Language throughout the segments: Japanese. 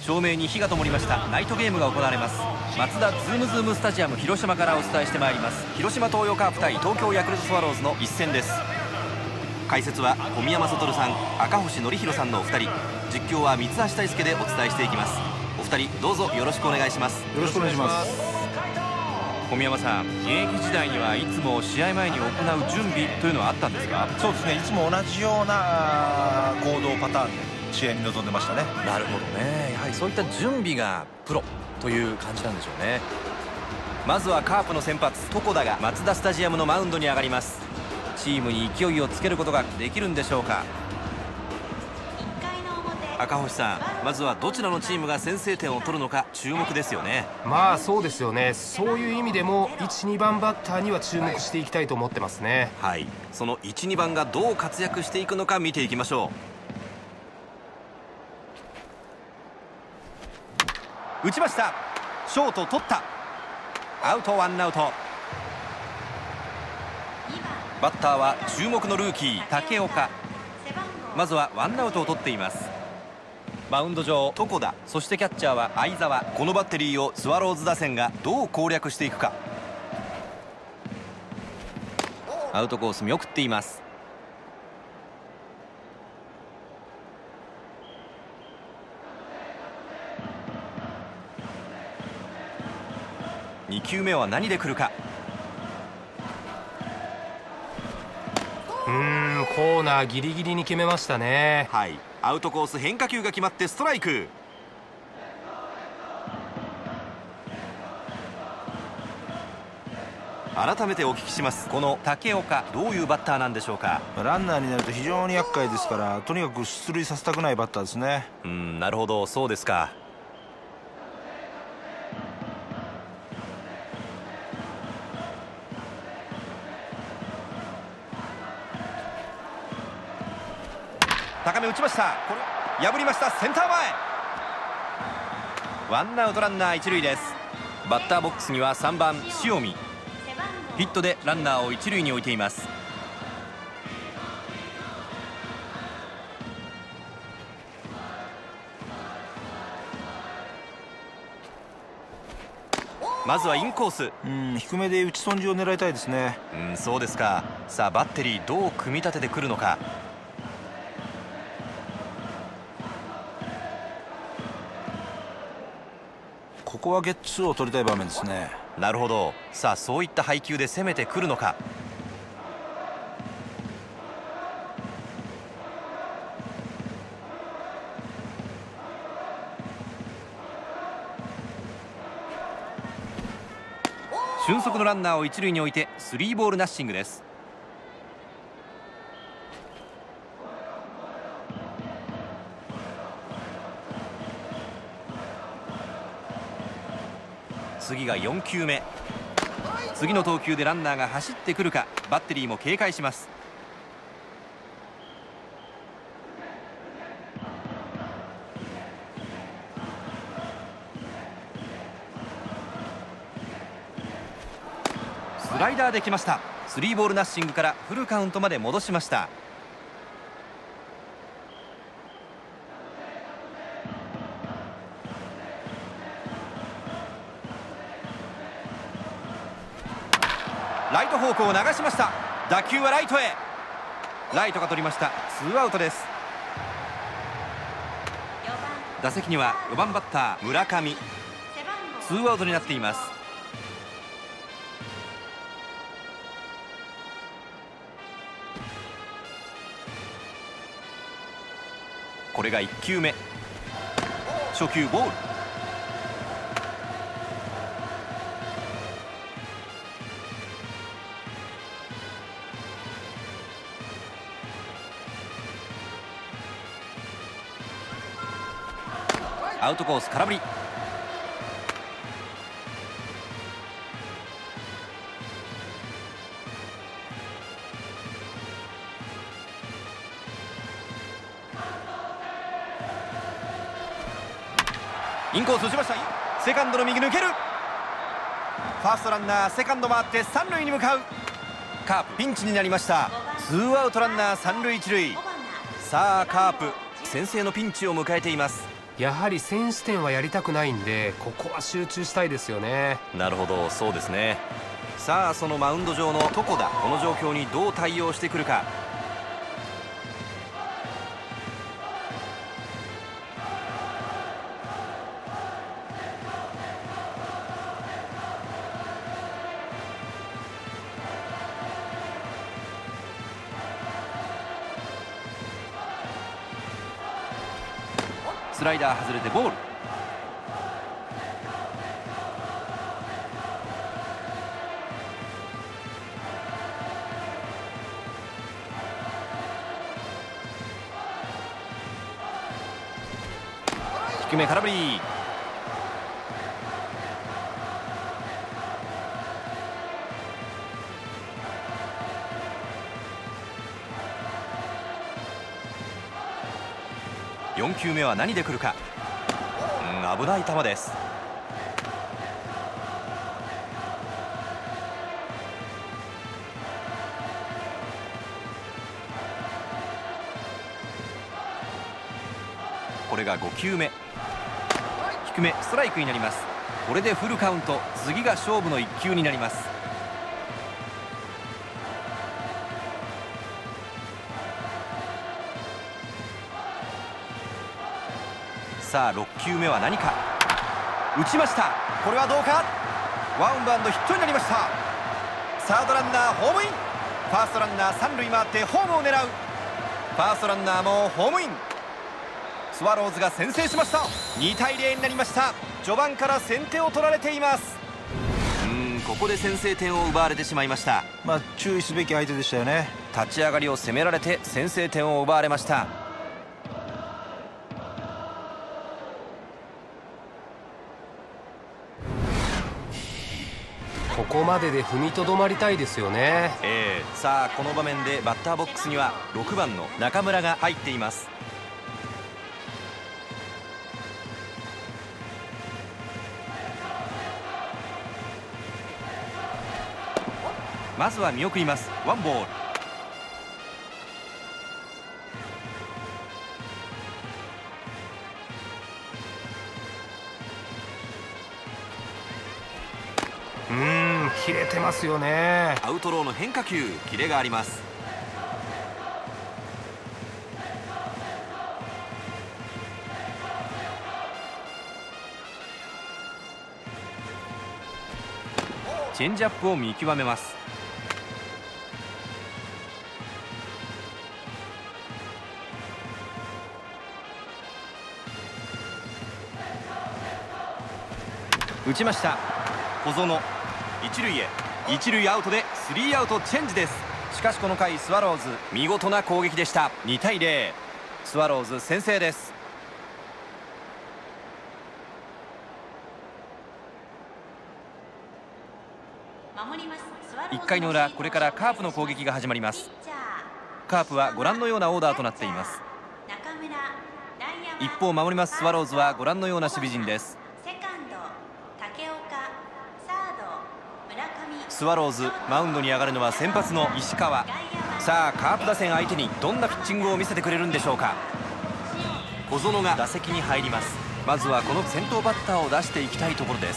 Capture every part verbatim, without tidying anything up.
照明に火が灯りました。ナイトゲームが行われます。マツダズームズームスタジアム広島からお伝えしてまいります。広島東洋カープ対東京ヤクルトスワローズの一戦です。解説は小宮山悟さん、赤星憲広さんのお二人、実況は三橋大輔でお伝えしていきます。お二人どうぞよろしくお願いします。 よろしくお願いします。 小宮山さん、現役時代にはいつも試合前に行う準備というのはあったんですか？ そうですね、いつも同じような行動パターンで試合に臨んでましたね。 なるほどね。やはりそういった準備がプロという感じなんでしょうね。まずはカープの先発床田がマツダスタジアムのマウンドに上がります。チームに勢いをつけることができるんでしょうか？赤星さん、まずはどちらのチームが先制点を取るのか注目ですよね。 まあそうですよね。そういう意味でもいち、にばんバッターには注目していきたいと思ってますね。 はい、そのいち、にばんがどう活躍していくのか見ていきましょう。打ちました。ショート取った。アウト、ワンアウト。バッターは注目のルーキー武岡。まずはワンアウトを取っています。マウンド上床田、そしてキャッチャーは相澤。このバッテリーをスワローズ打線がどう攻略していくか。アウトコース見送っています。に球目は何で来るか。 うーん、コーナーギリギリに決めましたね。 はい、アウトコース変化球が決まってストライク。改めてお聞きします。この武岡、どういうバッターなんでしょうか？ ランナーになると非常に厄介ですから、とにかく出塁させたくないバッターですね。 うん、なるほど、そうですか。高め打ちました。これ破りました。センター前。ワンアウトランナー一塁です。バッターボックスにはさんばん塩見。ヒットでランナーを一塁に置いています。まずはインコース。 うん、低めで打ち損じを狙いたいですね。 うん、そうですか。さあバッテリーどう組み立ててくるのか。 ここはゲッツーを取りたい場面ですね。 なるほど。さあそういった配球で攻めてくるのか。俊足のランナーを一塁に置いてスリーボールナッシングです。次がよん球目。次の投球でランナーが走ってくるか。バッテリーも警戒します。スライダーできました。スリーボールナッシングからフルカウントまで戻しました。ライト方向を流しました。打球はライトへ。ライトが取りました。ツーアウトです。打席にはよばんバッター村上。ツーアウトになっています。これがいち球目。初球ボール。アウトコース空振り。インコース打ちました。セカンドの右抜ける。ファーストランナーセカンド回って三塁に向かう。カープピンチになりました。ツーアウトランナー三塁一塁。さあカープ先制のピンチを迎えています。 やはり先取点はやりたくないんで、ここは集中したいですよね。 なるほど、そうですね。さあそのマウンド上の床田、この状況にどう対応してくるか。スライダー外れてボール。低め空振り。よん球目は何で来るか。うん、危ない球です。これがご球目。低めストライクになります。これでフルカウント。次が勝負のいっ球になります。さあろっ球目は何か。打ちました。これはどうか。ワンバウンドヒットになりました。サードランナーホームイン。ファーストランナー三塁回ってホームを狙う。ファーストランナーもホームイン。スワローズが先制しました。に対ゼロになりました。序盤から先手を取られています。うーん、ここで先制点を奪われてしまいました。 まあ注意すべき相手でしたよね。 立ち上がりを攻められて先制点を奪われました。 ここまでで踏みとどまりたいですよね。 えー、さあこの場面でバッターボックスにはろくばんの中村が入っています。まずは見送ります。ワンボール。 うーん、切れてますよね。 アウトローの変化球、キレがあります。チェンジアップを見極めます。打ちました。小園一塁へ。一塁アウトでスリーアウトチェンジです。しかしこの回スワローズ見事な攻撃でした。に対ゼロ、スワローズ先制です。いっかいの裏、これからカープの攻撃が始まります。カープはご覧のようなオーダーとなっています。一方守りますスワローズはご覧のような守備陣です。スワローズマウンドに上がるのは先発の石川。さあカープ打線相手にどんなピッチングを見せてくれるんでしょうか。小園が打席に入ります。まずはこの先頭バッターを出していきたいところです。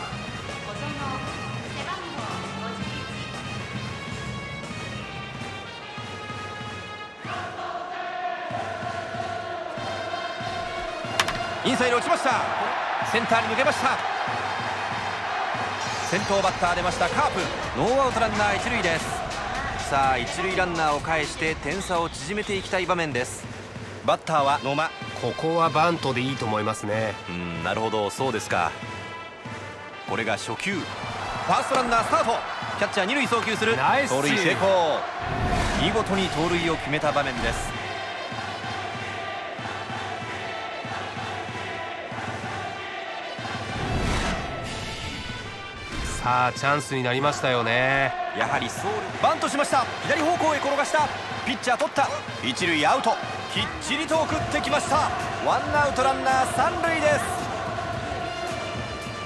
インサイド落ちました。センターに抜けました。先頭バッター出ましたカープ。ノーアウトランナー一塁です。さあ一塁ランナーを返して点差を縮めていきたい場面です。バッターは野間。 ここはバントでいいと思いますね。 うん、なるほど、そうですか。これが初球。ファーストランナースタート。キャッチャー二塁送球する。 ナイス盗塁成功。見事に盗塁を決めた場面です。 さあチャンスになりましたよね。 やはりソウルバントしました。左方向へ転がした。ピッチャー取った。一塁アウト。きっちりと送ってきました。ワンアウトランナー三塁です。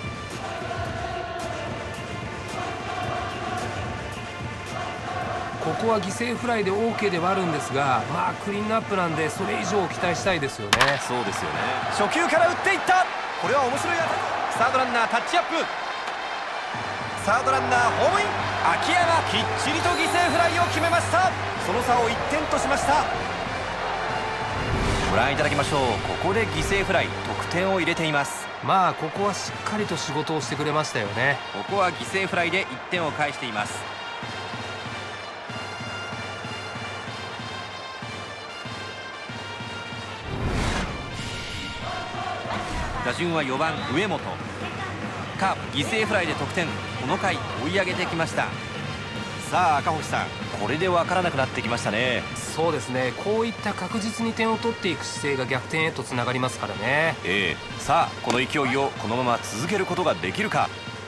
こここは犠牲フライで オーケー ではあるんですが、まあクリーンアップなんでそれ以上を期待したいですよね。 そうですよね。初球から打っていった。これは面白い当たり。サードランナータッチアップ。サードランナーホームイン。秋山きっちりと犠牲フライを決めました。その差をいってんとしました。ご覧いただきましょう。ここで犠牲フライ、得点を入れています。 まあここはしっかりと仕事をしてくれましたよね。 ここは犠牲フライでいってんを返しています。打順はよばん上本。カープ犠牲フライで得点。この回追い上げてきました。さあ赤星さん、これで分からなくなってきましたね。 そうですね、こういった確実に点を取っていく姿勢が逆転へとつながりますからね。 ええ、さあこの勢いをこのまま続けることができるか。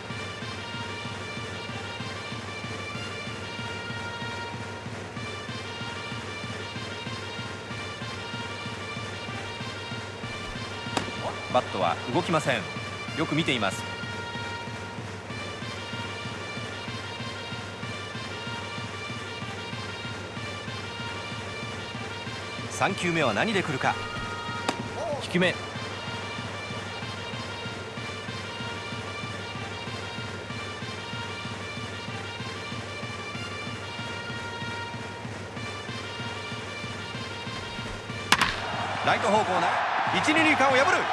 バットは動きません。よく見ています。さん球目は何で来るか。低め。ライト方向な一二塁間を破る。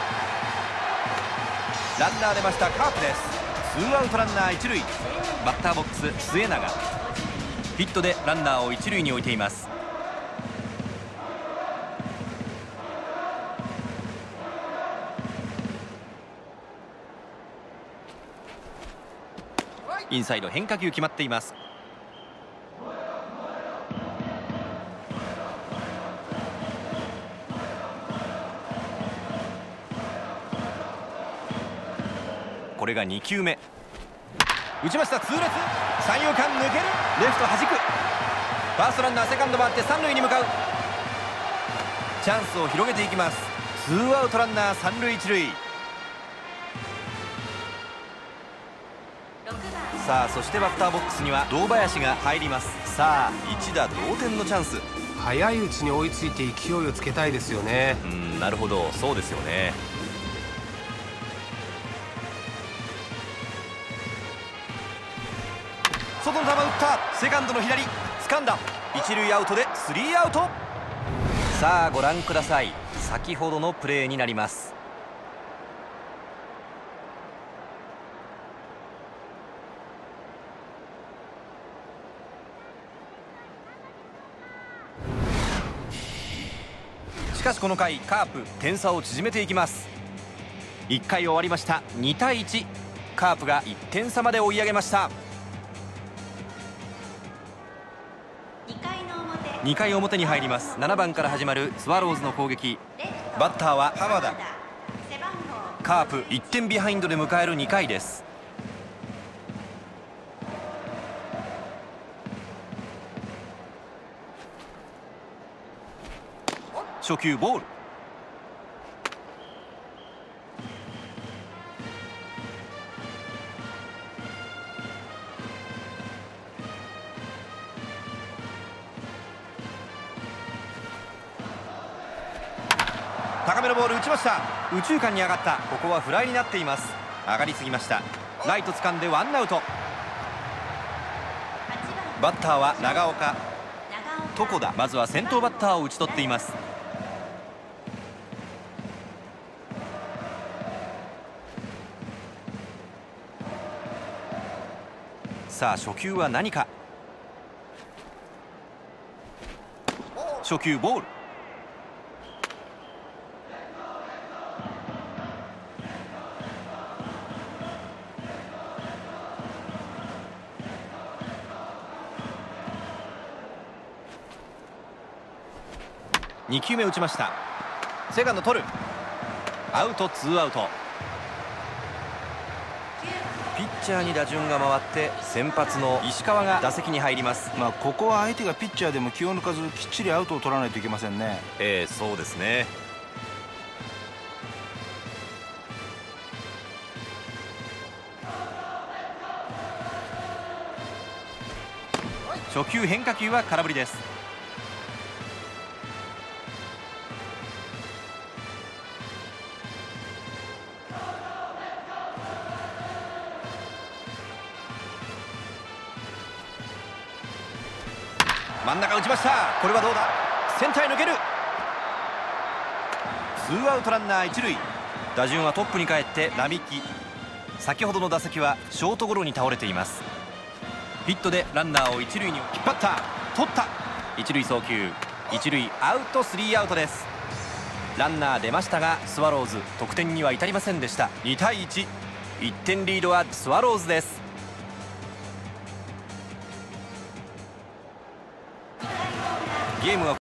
ランナー出ました。カープです。ツーアウトランナー一塁。バッターボックス末永。ヒットでランナーを一塁に置いています。インサイド変化球決まっています。これがに球目。打ちました。痛烈。三遊間抜ける。レフト弾く。ファーストランナーセカンド回って三塁に向かう。チャンスを広げていきます。ツーアウトランナー三塁一塁。さあそしてバッターボックスには堂林が入ります。さあ一打同点のチャンス。 早いうちに追いついて勢いをつけたいですよね。 うん、なるほど、そうですよね。外の球打った。セカンドの左掴んだ。一塁アウトでスリーアウト。さあご覧ください。先ほどのプレーになります。しかしこの回カープ点差を縮めていきます。いっかい終わりました。にたいいち。カープがいってん差まで追い上げました。にかい表に入ります。ななばんから始まるスワローズの攻撃。バッターは浜田。カープいってんビハインドで迎えるにかいです。初球ボール。高めのボール打ちました。右中間に上がった。ここはフライになっています。上がりすぎました。ライト掴んでワンアウト。バッターは長岡。床田。まずは先頭バッターを打ち取っています。さあ初球は何か。初球ボール。に球目打ちました。セカンド取る。アウト。ツーアウト。ピッチャーに打順が回って先発の石川が打席に入ります。 まあここは相手がピッチャーでも気を抜かずきっちりアウトを取らないといけませんね。 ええ、そうですね。 初球変化球は空振りです。真ん中打ちました。これはどうだ。センターへ抜ける。ツーアウトランナー一塁。打順はトップに帰って並木。先ほどの打席はショートゴロに倒れています。ヒットでランナーを一塁に引っ張った。取った。一塁送球。一塁アウト、スリーアウトです。ランナー出ましたがスワローズ得点には至りませんでした。にたいいち。いってんリードはスワローズです。ゲームは